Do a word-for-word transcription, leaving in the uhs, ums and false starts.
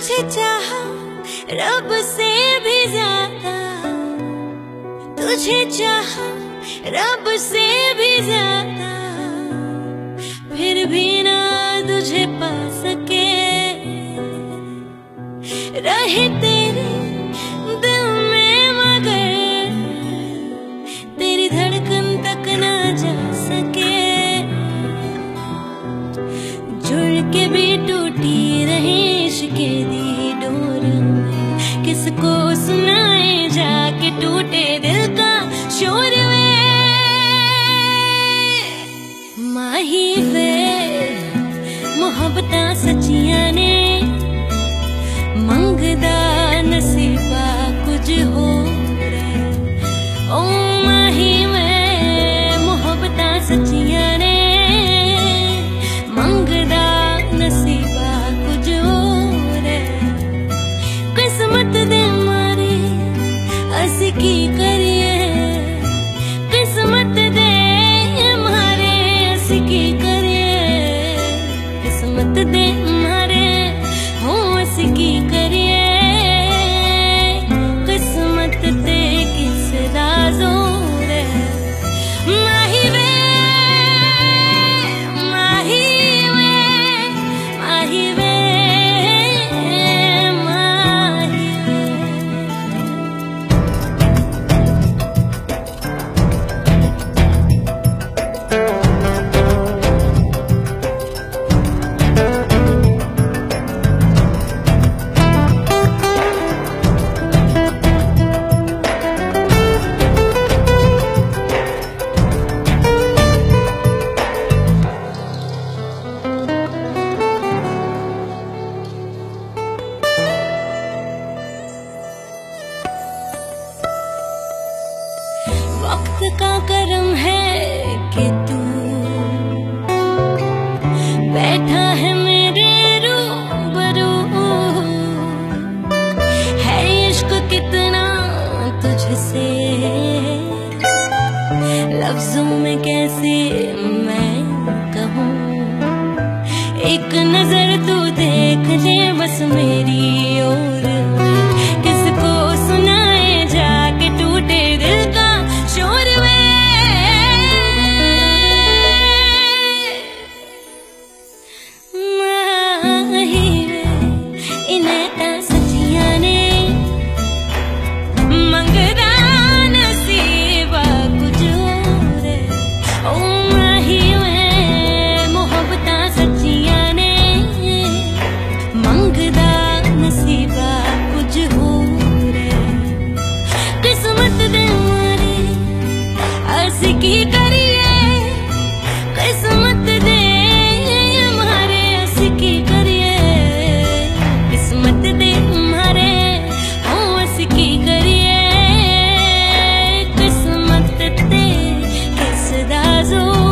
तुझे चाहा रब से भी ज्यादा, तुझे चाहा रब से भी ज्यादा, फिर भी ना तुझे पा सके। रहे तेरे दिल में मगर तेरी धड़कन तक ना जा सके। जुड़ के भी टूटी रहे इश्क़े दी डोर में, किसको सुनाए जाके टूटे दिल का शोर में। माही वे मोहब्बतां सच्चियां ने, मंगदा नसीबा कुछ हो रे। ओ माही वे मोहब्बतां सच्चियां ने, मंगदा नसीबा कुछ हो रे। किस्मत दे मारे असी की करिए, किस्मत दे मारे असी की करिए, किस्मत दे मारे हो असी की करिए। किस्मत ते किस दा जोर है। माही वे माही वे माही वे माही वक्त का करम है कि तू बैठा है मेरे रूबरू। है इश्क कितना तुझसे लफ्जों में कैसे मैं कहूँ। एक नजर तू देख ले बस मेरी ओर, किसको सुनाए जाके टूटे दिल का शोर में। माही वे इन्हें ता सच्चियां ने, मंगदा नसीबा कुछ और है। ओ माही वे मोहब्बतां सच्चियां ने, मंगदा नसीबा कुछ और है। किस्मत दे मारे असी की करिए, किस्मत दे मारे असी की करिए, किस्मत दे मारे हो असी की करिए। किस्मत ते किस दा जोर